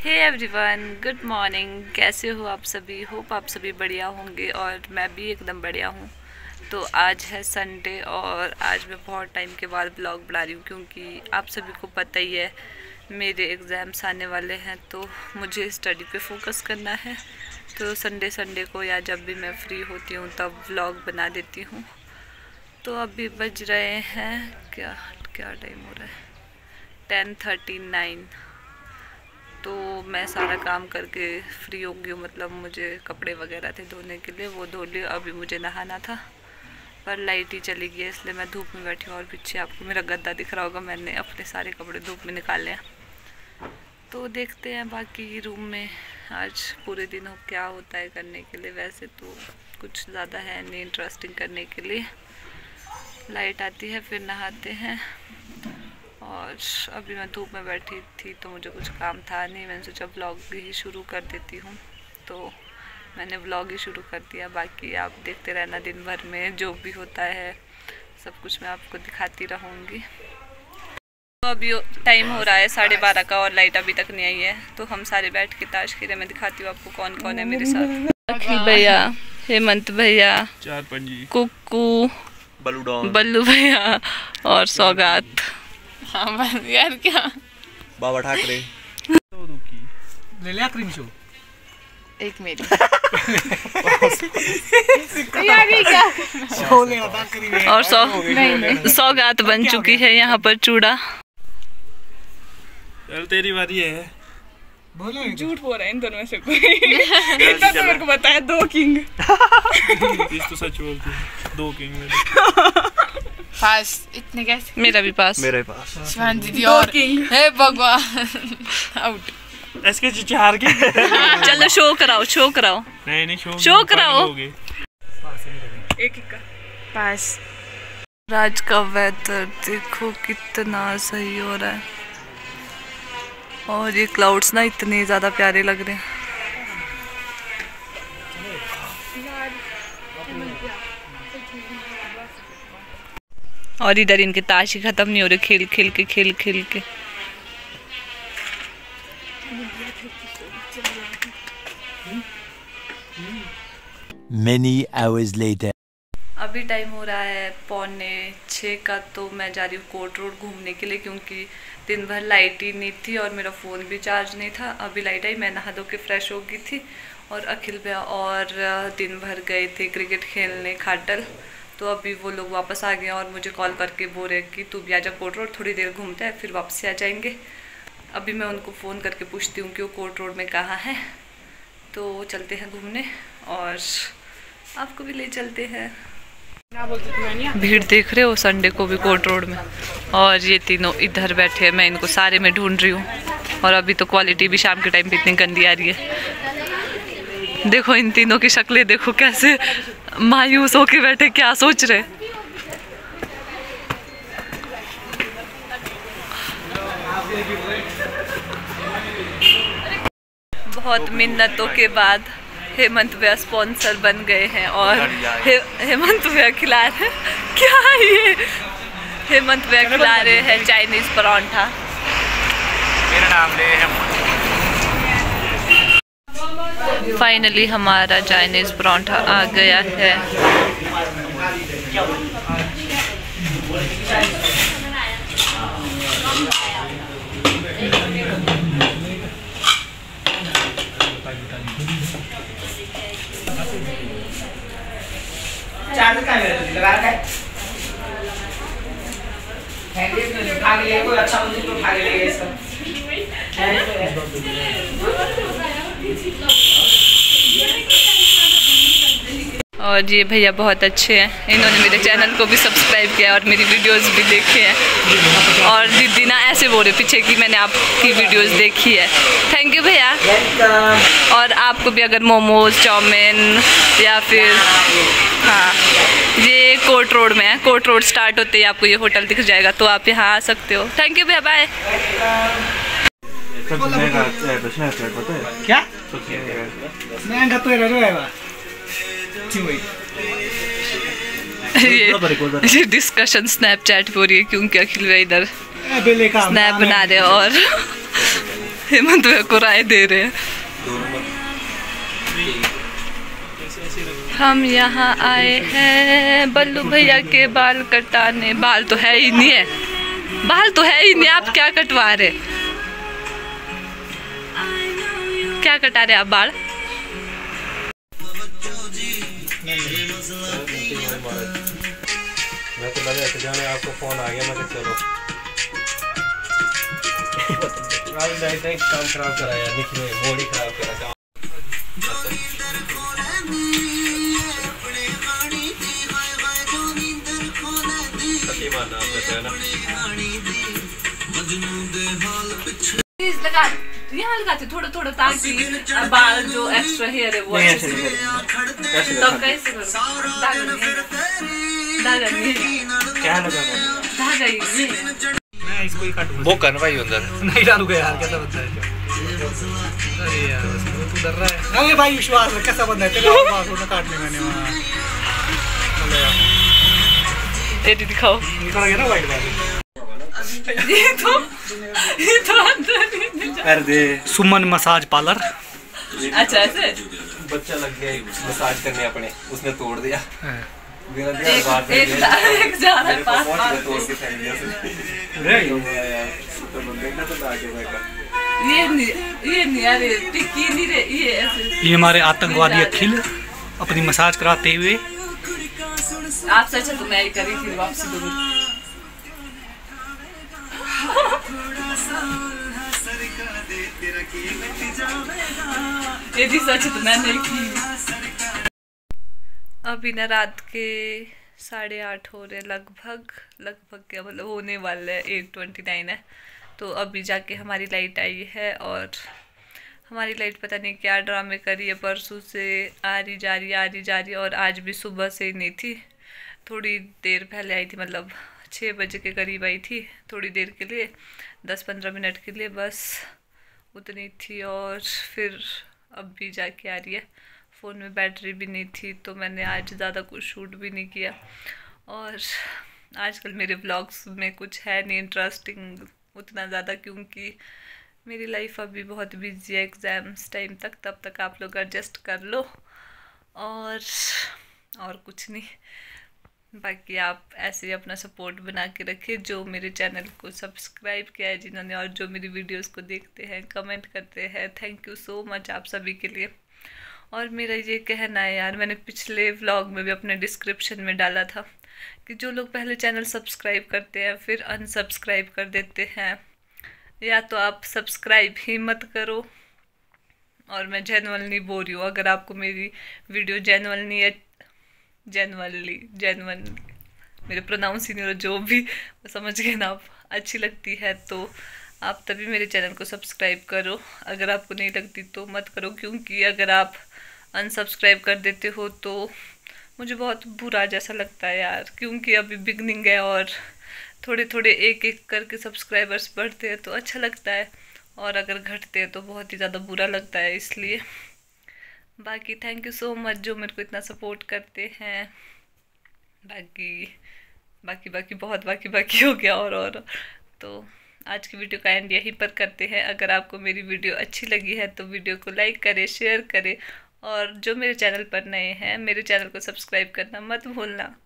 Hey everyone, good morning. कैसे हो आप सभी? होप आप सभी बढ़िया होंगे और मैं भी एकदम बढ़िया हूँ। तो आज है संडे और आज मैं बहुत टाइम के बाद ब्लॉग बना रही हूँ क्योंकि आप सभी को पता ही है मेरे एग्ज़ाम्स आने वाले हैं, तो मुझे स्टडी पे फोकस करना है। तो संडे को या जब भी मैं फ्री होती हूँ तब व्लॉग बना देती हूँ। तो अभी बज रहे हैं क्या टाइम हो रहा है, 10:39। तो मैं सारा काम करके फ्री हो गई हूँ, मतलब मुझे कपड़े वगैरह थे धोने के लिए, वो धो लिए। अभी मुझे नहाना था पर लाइट ही चली गई, इसलिए मैं धूप में बैठी हूँ। और पीछे आपको मेरा गद्दा दिख रहा होगा, मैंने अपने सारे कपड़े धूप में निकाले हैं। तो देखते हैं बाकी रूम में आज पूरे दिन क्या होता है करने के लिए। वैसे तो कुछ ज़्यादा है नहीं इंटरेस्टिंग करने के लिए। लाइट आती है फिर नहाते हैं। और अभी मैं धूप में बैठी थी तो मुझे कुछ काम था नहीं, मैंने सोचा ब्लॉग ही शुरू कर देती हूँ। तो मैंने ब्लॉग ही शुरू कर दिया। बाकी आप देखते रहना, दिन भर में जो भी होता है सब कुछ मैं आपको दिखाती रहूँगी। तो अभी टाइम हो रहा है 12:30 का और लाइट अभी तक नहीं आई है। तो हम सारे बैठ के ताश खेले। मैं दिखाती हूँ आपको कौन कौन है मेरे साथ। अखिल भैया, हेमंत भैया, कुक्कू, बल्लू भैया और सौगात। हाँ यार क्या बाबा ठाकरे ले लिया क्रीम शो एक मेरी और सौगात बन चुकी है यहाँ पर चूड़ा। तेरी बारी है। बोलो झूठ बोल रहे हैं इन दोनों में से कोई। इतना तो मेरे को बताया 2 किंग। तो सच बोलती है, 2 किंग मेरे पास। इतने कैसे? मेरा भी पास। मेरे पास शिवान दीदी और हे भगवान आउट। इसके 4 किंग। चलो शो कराओ। नहीं शो कराओ। एक का पास। राज का वेदर देखो कितना सही हो रहा है और ये क्लाउड्स ना इतने ज़्यादा प्यारे लग रहे हैं। और इधर इनके ताश ही खत्म नहीं हो रहे, खेल के। Many hours later. अभी टाइम हो रहा है 5:45 का। तो मैं जा रही हूँ कोर्ट रोड घूमने के लिए क्योंकि दिन भर लाइट ही नहीं थी और मेरा फ़ोन भी चार्ज नहीं था। अभी लाइट आई, मैं नहा धो के फ्रेश हो गई थी और अखिल भैया और दिन भर गए थे क्रिकेट खेलने खाटल। तो अभी वो लोग वापस आ गए और मुझे कॉल करके बोल रहे कि तू भी आजा कोर्ट रोड, थोड़ी देर घूमते हैं फिर वापस से आ जाएंगे। अभी मैं उनको फ़ोन करके पूछती हूँ कि वो कोर्ट रोड में कहाँ है। तो चलते हैं घूमने और आपको भी ले चलते हैं। भीड़ देख रहे हो संडे को भी कोर्ट रोड में। और ये तीनों इधर बैठे हैं, मैं इनको सारे में ढूंढ रही हूँ। और अभी तो क्वालिटी भी शाम के टाइम पे इतनी गंदी आ रही है। देखो इन तीनों की शक्लें देखो, कैसे मायूस होके बैठे, क्या सोच रहे। बहुत मिन्नतों के बाद हेमंत भैया स्पॉन्सर बन गए हैं और हेमंत भैया खिला रहे क्या ये हेमंत भैया खिला रहे हैं चाइनीज परांठा। मेरा नाम ले फाइनली हमारा चाइनीज परांठा आ गया है। और ये भैया बहुत अच्छे हैं, इन्होंने मेरे चैनल को भी सब्सक्राइब किया और मेरी वीडियोस भी देखी हैं। और दीदी ना ऐसे बोल रहे पीछे कि मैंने आपकी वीडियोस देखी है। थैंक यू भैया। और आपको भी अगर मोमोज, चाउमीन या फिर हाँ, ये कोर्ट रोड में है। कोर्ट रोड स्टार्ट होते ही आपको ये होटल दिख जाएगा, तो आप यहाँ आ सकते हो। थैंक यू भैया, बाय। क्या ये डिस्कशन स्नैपचैट पे हो रही है क्योंकि अखिल भैया इधर स्नैप बना रहे और हेमंत मेरे को राय दे रहे हैं। हम यहाँ आए हैं बल्लू भैया के बाल कटाने। बाल तो है ही नहीं है, बाल तो है ही नहीं, आप क्या कटवा रहे, क्या कटा रहे आप बाल? मैं तो लगे थे जाने आपको फोन आ गया, मैं चलो काम खराब कराया, निकले बॉडी खराब करा काम। लगा यहाँ लगाते थोड़ा थोड़ा ताकि बाल जो एक्स्ट्रा हेयर है वो अच्छे से तो कैसे धागा नहीं क्या लगा धागा ही मैं इसको ही काटूंगा। वो कर भाई अंदर नहीं डालूंगा यार, कैसा बनता है? अरे यार तू डर रहा है। अरे भाई विश्वास है, कैसा बनता है तेरा बाल होना काटने मैंने वहाँ। ये दिखाओ निकल गया ना वाइट बाल। ये तो कर दे सुमन मसाज पार्लर। अच्छा ऐसे बच्चा लग गया मसाज करने अपने, उसने तोड़ दिया। एक जा रहा है पास ये नहीं अरे टिक्की नहीं रे ये ऐसे। ये हमारे आतंकवादी अखिल अपनी मसाज कराते हुए। आपसे अच्छा तो मैं ही करी थी वापसी दूर। ये सच तो मैं नहीं की। अभी ना रात के 8:30 हो रहे लगभग क्या मतलब होने वाले है 8:29 है। तो अभी जाके हमारी लाइट आई है और हमारी लाइट पता नहीं क्या ड्रामे करी है, परसों से आ रही जा रही और आज भी सुबह से नहीं थी। थोड़ी देर पहले आई थी, मतलब 6 बजे के करीब आई थी, थोड़ी देर के लिए 10-15 मिनट के लिए बस उतनी थी और फिर अब भी जाके आ रही है। फ़ोन में बैटरी भी नहीं थी तो मैंने आज ज़्यादा कुछ शूट भी नहीं किया। और आजकल मेरे ब्लॉग्स में कुछ है नहीं इंटरेस्टिंग उतना ज़्यादा, क्योंकि मेरी लाइफ अभी बहुत बिजी है एग्ज़ाम्स टाइम तक, तब तक आप लोग एडजस्ट कर लो और कुछ नहीं। बाकी आप ऐसे ही अपना सपोर्ट बना के रखिए, जो मेरे चैनल को सब्सक्राइब किया है जिन्होंने और जो मेरी वीडियोस को देखते हैं कमेंट करते हैं, थैंक यू सो मच आप सभी के लिए। और मेरा ये कहना है यार, मैंने पिछले व्लॉग में भी अपने डिस्क्रिप्शन में डाला था कि जो लोग पहले चैनल सब्सक्राइब करते हैं फिर अनसब्सक्राइब कर देते हैं, या तो आप सब्सक्राइब ही मत करो। और मैं जेन्युइनली बोल रही हूँ, अगर आपको मेरी वीडियो जेन्युइनली मेरे प्रोनाउंस ही नहीं हो, जो भी समझ गए ना आप, अच्छी लगती है तो आप तभी मेरे चैनल को सब्सक्राइब करो। अगर आपको नहीं लगती तो मत करो, क्योंकि अगर आप अनसब्सक्राइब कर देते हो तो मुझे बहुत बुरा जैसा लगता है यार, क्योंकि अभी बिगनिंग है और थोड़े थोड़े एक एक करके सब्सक्राइबर्स बढ़ते हैं तो अच्छा लगता है, और अगर घटते हैं तो बहुत ही ज़्यादा बुरा लगता है। इसलिए बाकी थैंक यू सो मच जो मेरे को इतना सपोर्ट करते हैं। बाकी बहुत बाकी हो गया और तो आज की वीडियो का एंड यहीं पर करते हैं। अगर आपको मेरी वीडियो अच्छी लगी है तो वीडियो को लाइक करें, शेयर करें, और जो मेरे चैनल पर नए हैं मेरे चैनल को सब्सक्राइब करना मत भूलना।